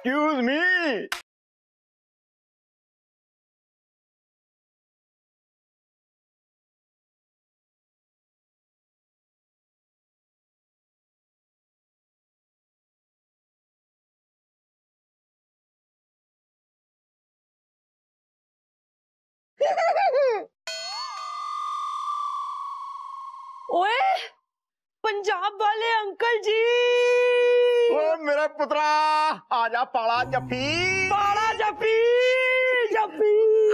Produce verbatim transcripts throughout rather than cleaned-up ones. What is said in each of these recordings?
Excuse me. ओए पंजाब वाले uncle जी, ओ मेरा पुत्रा आजा पाला जफी, पाला जफी जफी।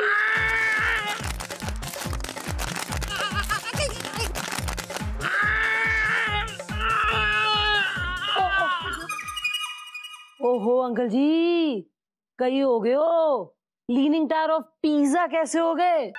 ओहो अंकल जी, कई हो गए हो। लीनिंग टावर ऑफ पिज्जा कैसे हो गए?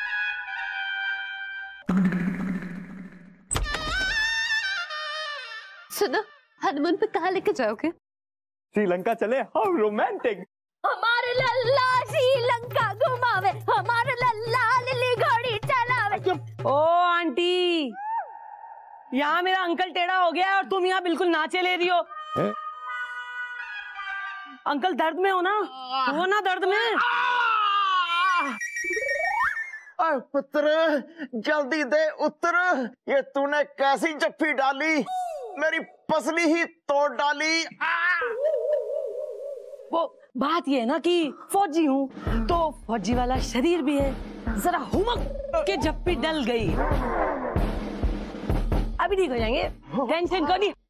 सुनो, हनीमून पे कहाँ लेके जाओगे? श्रीलंका चले, हाउ रोमांटिक। हमारे लल्ला श्रीलंका घुमावे, हमारे लल्ला लिली घोड़ी चलावे। ओ आंटी, यहाँ मेरा अंकल टेढ़ा हो गया और तुम यहाँ बिल्कुल नाचे ले रही हो। है? अंकल दर्द में हो ना? हो ना दर्द में? अरे पुत्र जल्दी दे उत्तर, ये तूने कैसी जफ्फी डाली, मेरी पसली ही तोड़ डाली। वो बात ये है ना कि फौजी हूँ तो फौजी वाला शरीर भी है, जरा हुमक के जफ्फी डल गई। अभी ठीक हो जाएंगे, टेंशन क्यों नहीं।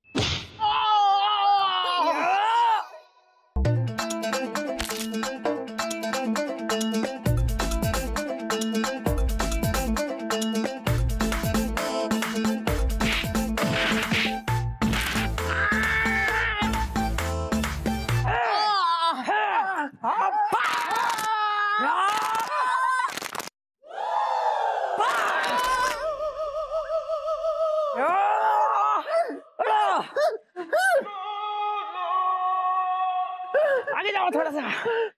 आगे जाओ थोड़ा सा।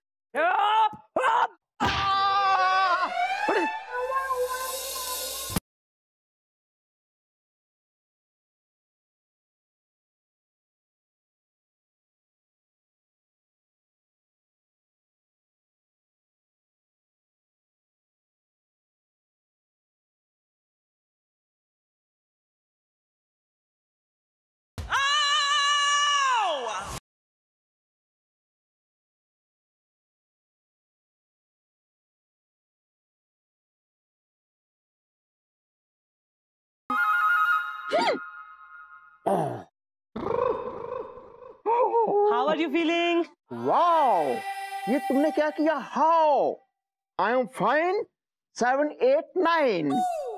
How are you feeling? Wow, ये तुमने क्या किया? How? I am fine, seven eight nine.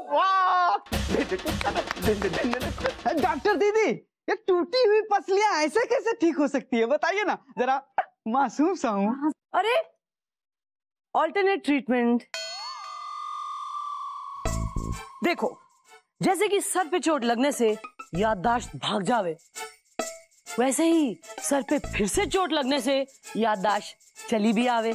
Doctor दीदी, ये टूटी हुई पसलियां ऐसे कैसे ठीक हो सकती है, बताइए ना जरा, मासूम सा हूँ। अरे ऑल्टरनेट ट्रीटमेंट। देखो, जैसे कि सर पे चोट लगने से याददाश्त भाग जावे, वैसे ही सर पे फिर से चोट लगने से याददाश्त चली भी आवे।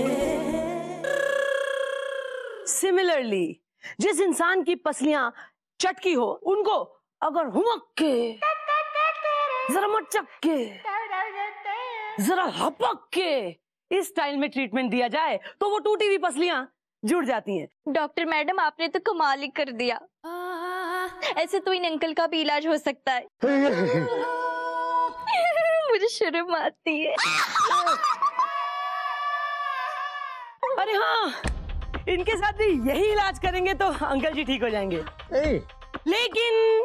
सिमिलरली, जिस इंसान की पसलियां चटकी हो, उनको अगर हुमक के, जरा मचक के, जरा हपक के इस स्टाइल में ट्रीटमेंट दिया जाए तो वो टूटी हुई पसलियां जुड़ जाती हैं। डॉक्टर मैडम, आपने तो कमाल ही कर दिया। ऐसे तो इन अंकल का भी इलाज हो सकता है। मुझे शर्म आती है। अरे हाँ, इनके साथ भी यही इलाज करेंगे तो अंकल जी ठीक हो जाएंगे। लेकिन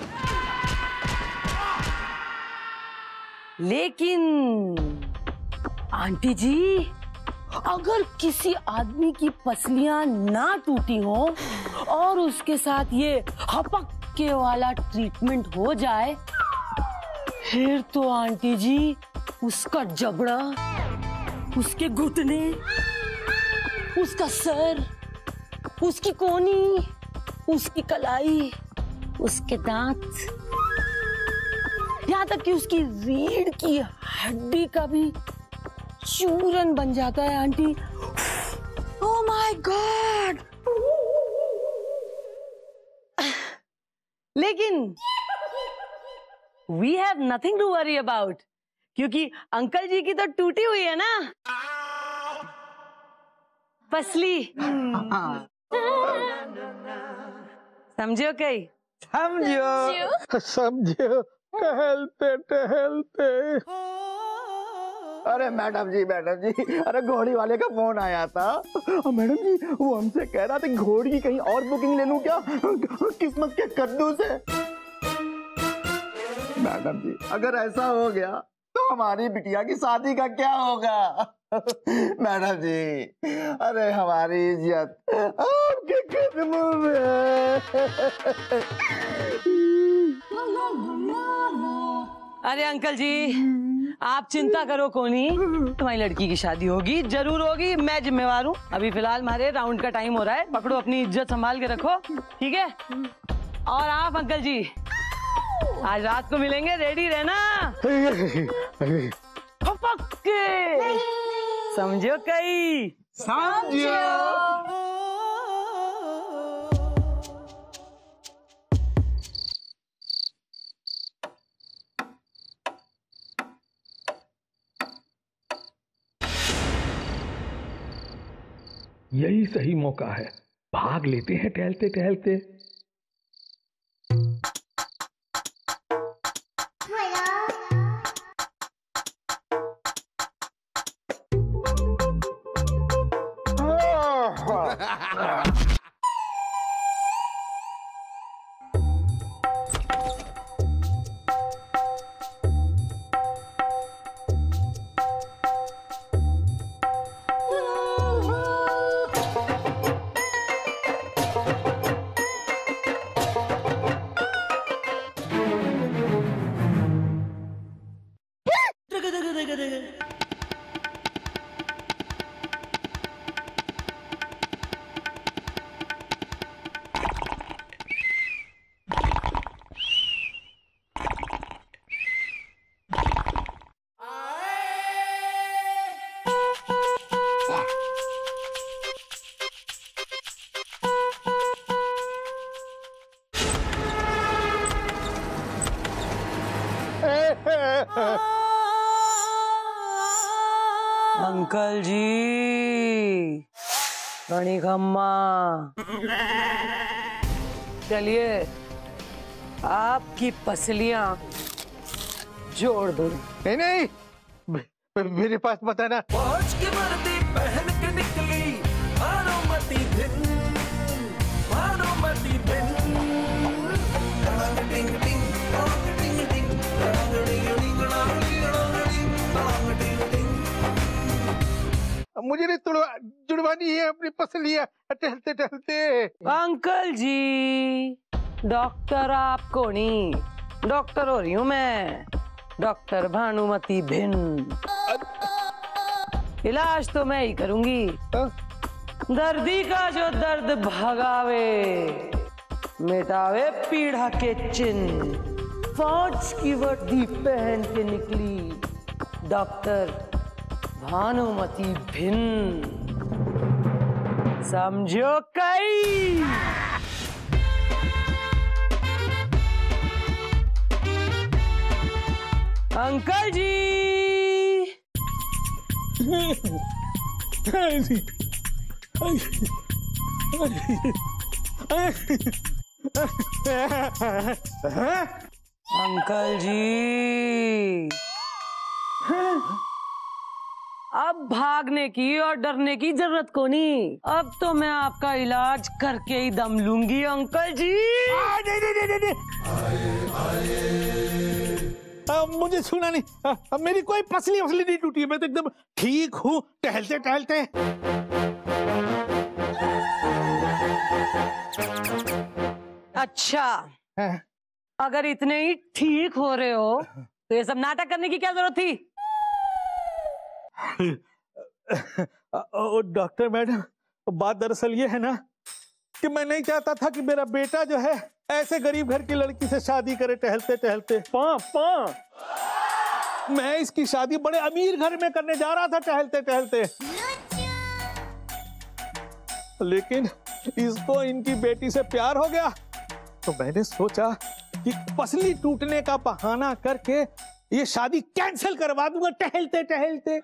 लेकिन आंटी जी, अगर किसी आदमी की पसलियां ना टूटी हो और उसके साथ ये हपक के वाला ट्रीटमेंट हो जाए, फिर तो आंटी जी उसका जबड़ा, उसके घुटने, उसका सर, उसकी कोनी, उसकी कलाई, उसके दांत, यहाँ तक कि उसकी रीढ़ की हड्डी का भी चूरन बन जाता है आंटी। Oh my god. लेकिन we have nothing to worry about, क्योंकि अंकल जी की तो टूटी हुई है ना पसली। समझो कई? समझो समझो टहलते टहलते। अरे मैडम जी मैडम जी, अरे घोड़ी वाले का फोन आया था। मैडम जी वो हमसे कह रहा था घोड़ी की कहीं और बुकिंग ले लूं क्या, किस्मत के कद्दू से। मैडम जी अगर ऐसा हो गया तो हमारी बिटिया की शादी का क्या होगा? मैडम जी अरे हमारी इज्जत आपके कदमों में है। अरे अंकल जी आप चिंता करो कोनी, तुम्हारी लड़की की शादी होगी, जरूर होगी, मैं जिम्मेवार हूँ। अभी फिलहाल हमारे राउंड का टाइम हो रहा है, पकड़ो अपनी इज्जत संभाल के रखो, ठीक है? और आप अंकल जी आज रात को मिलेंगे, रेडी रहना। पक्के समझो कई? समझो। यही सही मौका है, भाग लेते हैं टहलते टहलते। अंकल जी रानी खम्मा, चलिए आपकी पसलियां जोड़ दो। नहीं नहीं मेरे पास बताना। फौज की वर्दी पहन के निकली भानुमति भिन्न, भानुमति भिन्न। मुझे नहीं तुड़वा जुड़वानी है अपनी पसलियां टहलते टहलते। अंकल जी डॉक्टर आपको नहीं, डॉक्टर हो रही हूँ मैं, डॉक्टर भानुमति भिन्न। इलाज तो मैं ही करूंगी, दर्दी का जो दर्द भगावे, मिटावे पीड़ा के चिन्ह। फौज की वर्दी पहन के निकली डॉक्टर भानुमति भिन्न, समझो कई? अंकल जी अंकल जी अब भागने की और डरने की जरूरत को नहीं, अब तो मैं आपका इलाज करके ही दम लूंगी अंकल जी। आ, नहीं, नहीं, नहीं, नहीं। आ, मुझे सुना नहीं, आ, मेरी कोई पसली वसली नहीं टूटी है, मैं तो एकदम ठीक हूँ टहलते टहलते। अच्छा हाँ। अगर इतने ही ठीक हो रहे हो तो ये सब नाटक करने की क्या जरूरत थी? डॉक्टर मैडम बात दरअसल ये है ना कि मैं नहीं चाहता था कि मेरा बेटा जो है ऐसे गरीब घर की लड़की से शादी करे टहलते टहलते। पा, पा। मैं इसकी शादी बड़े अमीर घर में करने जा रहा था टहलते टहलते, लेकिन इसको इनकी बेटी से प्यार हो गया तो मैंने सोचा कि पसली टूटने का बहाना करके ये शादी कैंसिल करवा दूंगा टहलते टहलते।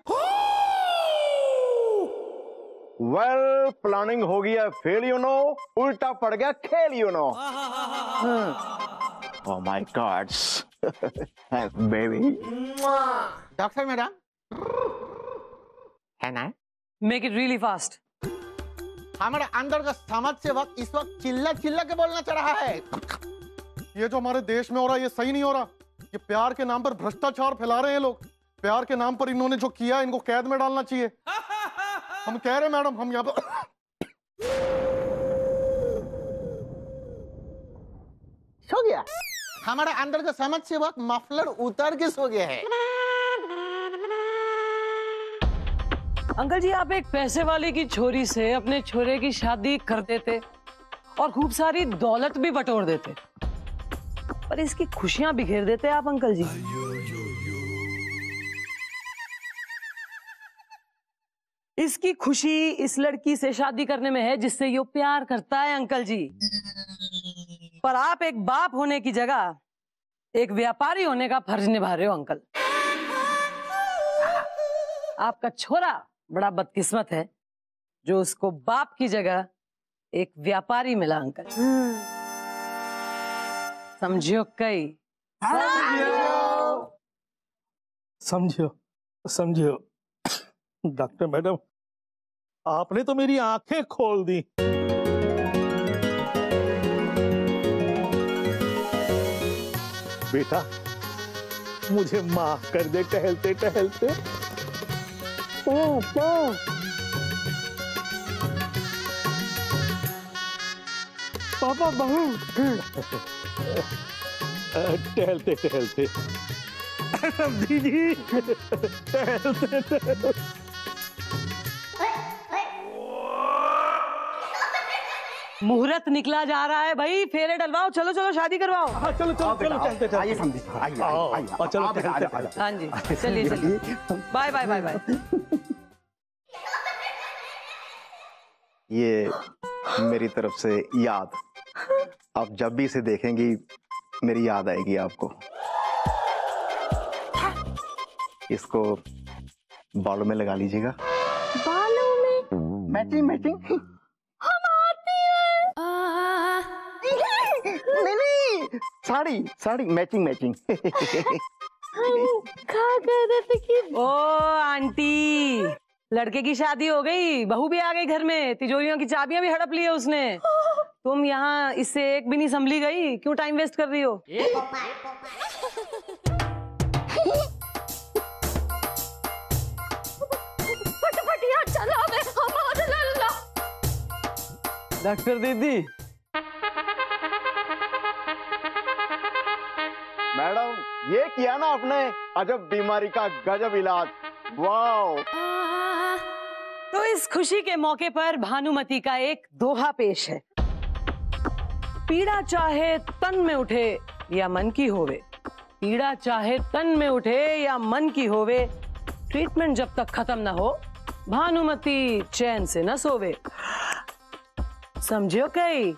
वेल प्लानिंग हो गया फेल यू नो, उल्टा पड़ गया खेल you know. Oh my god baby. Doctor madam है ना, मेक इट रियली फास्ट। हमारे अंदर का समाज सेवक इस वक्त चिल्ला चिल्ला के बोलना चाह रहा है। ये जो हमारे देश में हो रहा है ये सही नहीं हो रहा। ये प्यार के नाम पर भ्रष्टाचार फैला रहे हैं लोग। प्यार के नाम पर इन्होंने जो किया इनको कैद में डालना चाहिए। हम कह रहे हैं मैडम, हम यहाँ पर सो गया। हमारे अंदर का समाज सेवक मफलर उतार के सो गया है। अंकल जी, आप एक पैसे वाले की छोरी से अपने छोरे की शादी कर देते और खूब सारी दौलत भी बटोर देते, पर इसकी खुशियां बिखेर देते आप अंकल जी। इसकी खुशी इस लड़की से शादी करने में है जिससे ये प्यार करता है अंकल जी। पर आप एक बाप होने की जगह एक व्यापारी होने का फर्ज निभा रहे हो अंकल। आपका छोरा बड़ा बदकिस्मत है जो उसको बाप की जगह एक व्यापारी मिला अंकल। समझियो कई समझियो समझियो। डॉक्टर मैडम, आपने तो मेरी आंखें खोल दी। बेटा मुझे माफ कर दे टहलते टहलते। पापा पापा बहू टहलते टहलते दीदी टहलते टहलते। मुहूर्त निकला जा रहा है भाई, फेरे डलवाओ, चलो चलो शादी करवाओ। हाँ चलो चलो चलो चलते चलते। आइए समझी, आइए आइए चलो चलते। हाँ जी चलिए चलिए, बाय बाय बाय बाय। ये मेरी तरफ से याद, आप जब भी इसे देखेंगी मेरी याद आएगी आपको। इसको बालों में लगा लीजिएगा। बालों में मैचिंग मैचिंग। हम आती है। नहीं नहीं, साड़ी साड़ी मैचिंग मैचिंग। हम खा कर रहे थे कि ओ आंटी, लड़के की शादी हो गई, बहू भी आ गई घर में, तिजोरियों की चाबियां भी हड़प ली है उसने। तुम यहाँ इससे एक भी नहीं संभली गई, क्यों टाइम वेस्ट कर रही हो? फटफटिया चला वे हमारे लल्ला। डॉक्टर दीदी, मैडम ये किया ना आपने अजब बीमारी का गजब इलाज। वाओ। तो इस खुशी के मौके पर भानुमति का एक दोहा पेश है। पीड़ा चाहे तन में उठे या मन की होवे, पीड़ा चाहे तन में उठे या मन की होवे, ट्रीटमेंट जब तक खत्म ना हो भानुमति चैन से न सोवे। समझो कई?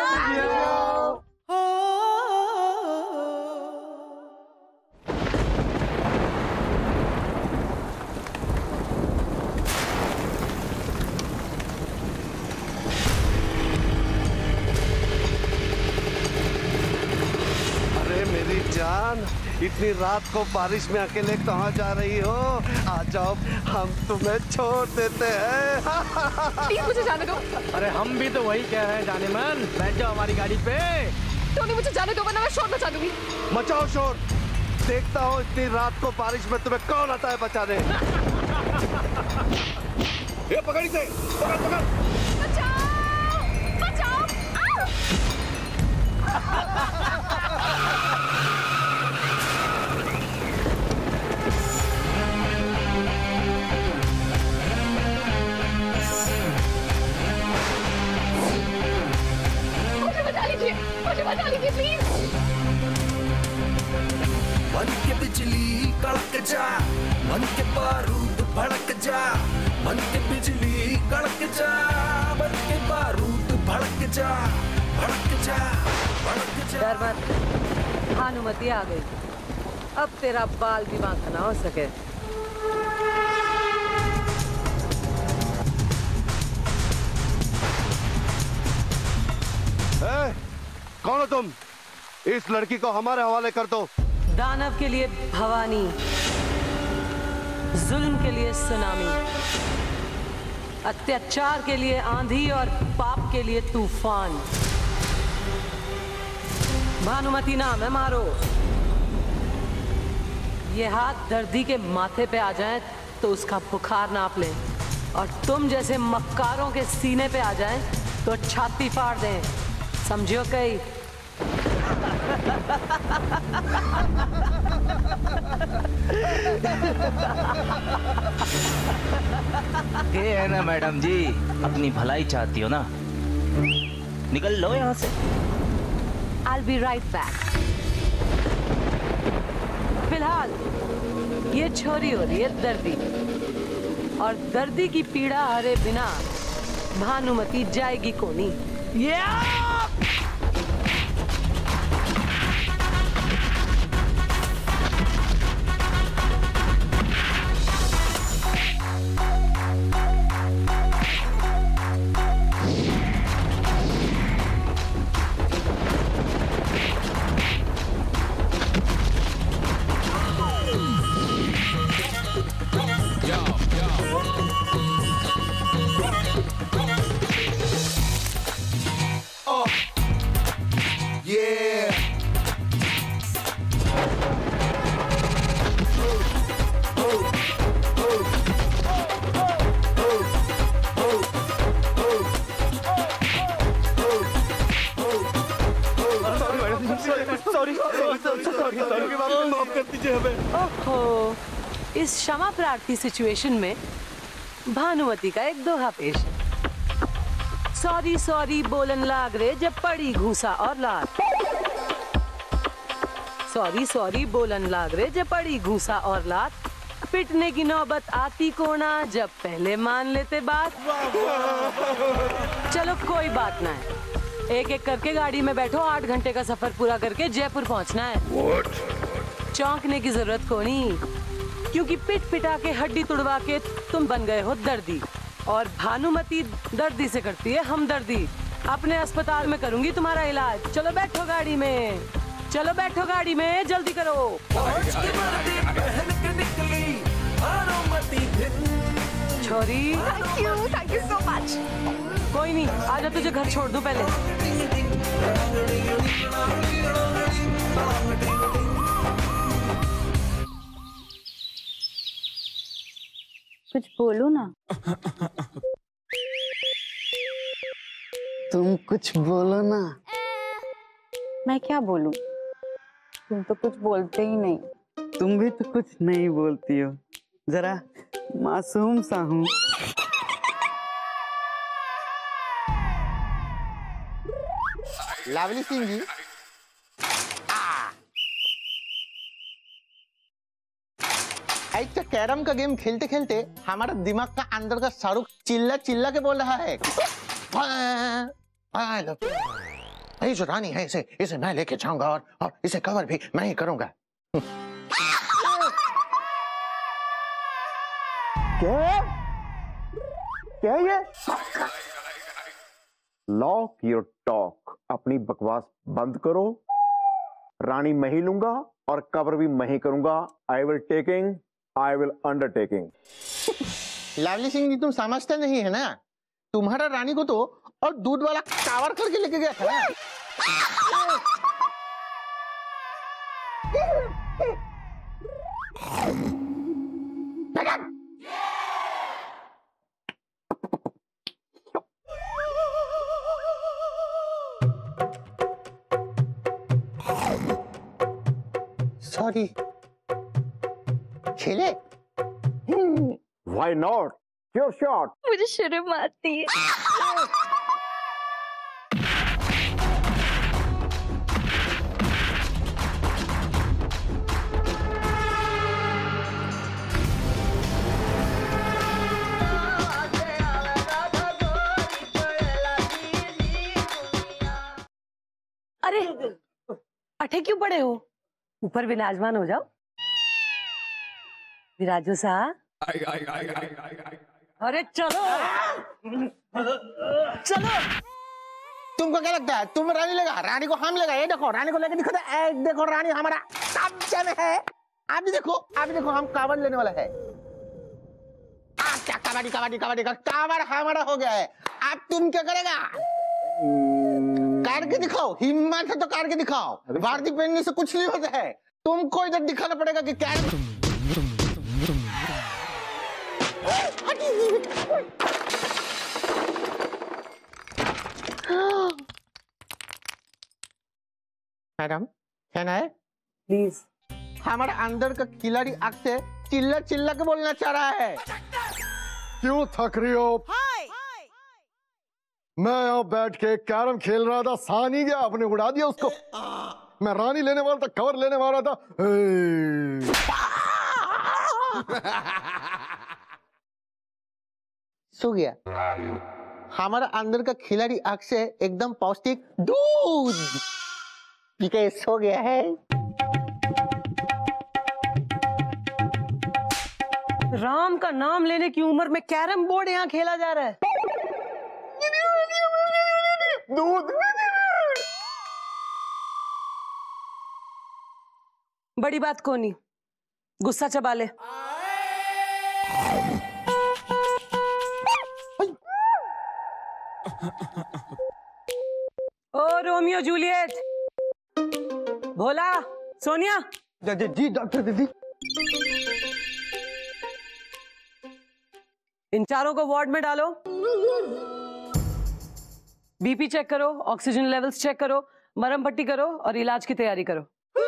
जान, इतनी रात को बारिश में अकेले कहाँ जा रही हो? आ जाओ, हम तुम्हें छोड़ देते हैं। प्लीज मुझे जाने दो। अरे हम भी तो वही कह रहे हैं जाने मन, बैठ जाओ हमारी गाड़ी पे। टोनी मुझे जाने दो वरना मैं शोर मचा दूंगी। मचाओ शोर, देखता हूँ इतनी रात को बारिश में तुम्हें कौन आता है बचाने। ये पकड़ी से, पकड़ पकड़। बचाओ, बचाओ। मुझे बचा लीजिए, मुझे बचा लीजिए प्लीज। मन के बिजली कड़क जा, मन के बारूद भड़क जा, मन के बिजली कड़क जा, मन के बारूद भड़क जा, भड़क जा, भड़क जा। डर मत, भानुमति आ गई। अब तेरा बाल भी बांका ना हो सके। ए, कौन हो तुम? इस लड़की को हमारे हवाले कर दो। दानव के लिए भवानी, जुल्म के लिए सुनामी, अत्याचार के लिए आंधी और पाप के लिए तूफान। भानुमति नाम है मारो। ये हाथ दर्दी के माथे पे आ जाए तो उसका बुखार नाप लें, और तुम जैसे मक्कारों के सीने पे आ जाएं तो छाती फाड़ दें। समझियो कई? ये है ना मैडम जी, अपनी भलाई चाहती हो ना, निकल लो यहाँ से। I'll be right back. फिलहाल ये छोरी हो रही है दर्दी, और दर्दी की पीड़ा हरे बिना भानुमति जाएगी कोनी। yeah! ओहो, इस क्षमा प्रार्थी सिचुएशन में भानुमति का एक दोहा पेश है। सॉरी सॉरी बोलन लाग रे जब पड़ी घूसा और लात। सॉरी सॉरी बोलन लाग रे जब पड़ी घूसा और लात। पिटने की नौबत आती कोना जब पहले मान लेते बात। चलो कोई बात ना है, एक एक करके गाड़ी में बैठो, आठ घंटे का सफर पूरा करके जयपुर पहुंचना है। What? चौंकने की जरूरत को नहीं, क्योंकि पिट पिटा के हड्डी तुड़वा के तुम बन गए हो दर्दी, और भानुमति दर्दी से करती है हमदर्दी। अपने अस्पताल में करूंगी तुम्हारा इलाज। चलो बैठो गाड़ी में, चलो बैठो गाड़ी में, जल्दी करो। छोरी, thank you, thank you so much. कोई नहीं, आजा तुझे घर छोड़ दूं पहले। कुछ बोलो ना। तुम कुछ बोलो ना। मैं क्या बोलूं? तुम तो कुछ बोलते ही नहीं। तुम भी तो कुछ नहीं बोलती हो, जरा मासूम सा हूँ। लावली सिंह जी, एक तो कैरम का गेम खेलते खेलते हमारा दिमाग का अंदर का शाहरुख चिल्ला चिल्ला के बोल रहा है, ये जो रानी है इसे इसे मैं लेके जाऊंगा, और, और इसे कवर भी मैं ही करूंगा। क्या क्या ये? लॉक योर टॉक, अपनी बकवास बंद करो। रानी मैं ही लूंगा और कवर भी मैं ही करूंगा। I will taking, I will undertaking. Lovely Singh जी, तुम समझते नहीं है ना, तुम्हारा रानी को तो और दूध वाला कावर करके लेके गया था। सॉरी, खेले? Why not? Your shot. मुझे शर्म आती है। अरे अठे क्यों पड़े हो? ऊपर विराजमान हो जाओ। विराजो सा, अरे चलो चलो। तुमको क्या लगता है तुम रानी लेगा? रानी को हम लेगा। ये देखो रानी को लेके दिखो तो, ए, देखो रानी हमारा कब्जे में है। आप भी देखो, आप भी देखो, हम कावड़ लेने वाला है। क्या कबड्डी कबड्डी कबड्डी का कावड़ हमारा हो गया है। अब तुम क्या करेगा? करके दिखाओ, हिम्मत है तो करके दिखाओ। वर्दी पहनने से कुछ नहीं होता है। तुमको इधर दिखाना पड़ेगा कि क्या। मैडम कहना है प्लीज। हमारे अंदर का खिलाड़ी आग से चिल्ला चिल्ला के बोलना चाह रहा है। क्यों थक रही हो? मैं यहाँ बैठ के कैरम खेल रहा था, सानी गया, आपने उड़ा दिया उसको। मैं रानी लेने वाला था, कवर लेने वाला था। सो गया। हमारा अंदर का खिलाड़ी आग से एकदम पौष्टिक दूध पी के सो गया है। राम का नाम लेने की उम्र में कैरम बोर्ड यहाँ खेला जा रहा है। दूध बड़ी बात कोनी, गुस्सा चबा ले। ओ रोमियो जूलियट, भोला, सोनिया। जी डॉक्टर दीदी। इन चारों को वार्ड में डालो। बीपी चेक करो, ऑक्सीजन लेवल्स चेक करो, मरहम पट्टी करो और इलाज की तैयारी करो।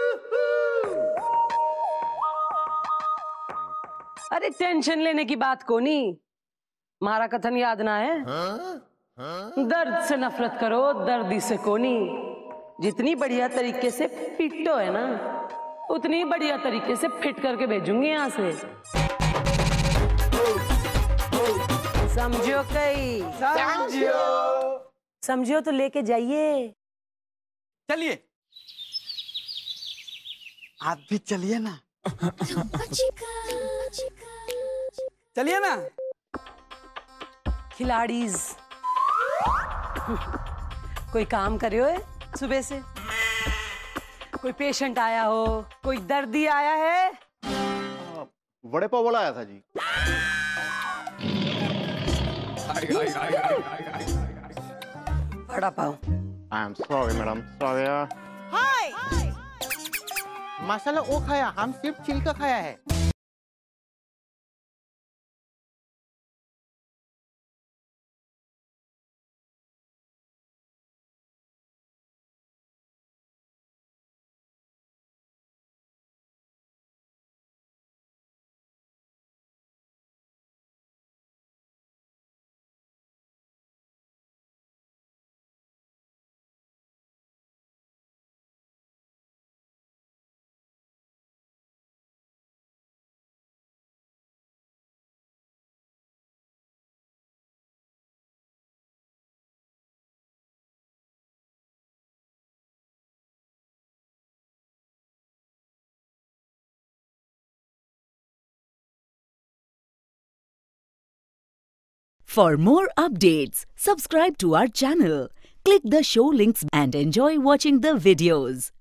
अरे टेंशन लेने की बात को नहीं, हमारा कथन याद ना है? दर्द से नफरत करो, दर्दी से कोनी। जितनी बढ़िया तरीके से पिटो है ना, उतनी बढ़िया तरीके से फिट करके भेजूंगी यहाँ से। समझो कई? समझो। समझो तो लेके जाइए। चलिए, आप भी चलिए ना। चलिए ना। खिलाड़ीज कोई काम करे हो सुबह से? कोई पेशेंट आया हो, कोई दर्दी आया है? बड़े पाव वाला आया था जी। Vada pav. I am sorry madam, sorry. मसाला वो खाया, हम सिर्फ छिलका खाया है। For more updates, subscribe to our channel, click the show links and enjoy watching the videos.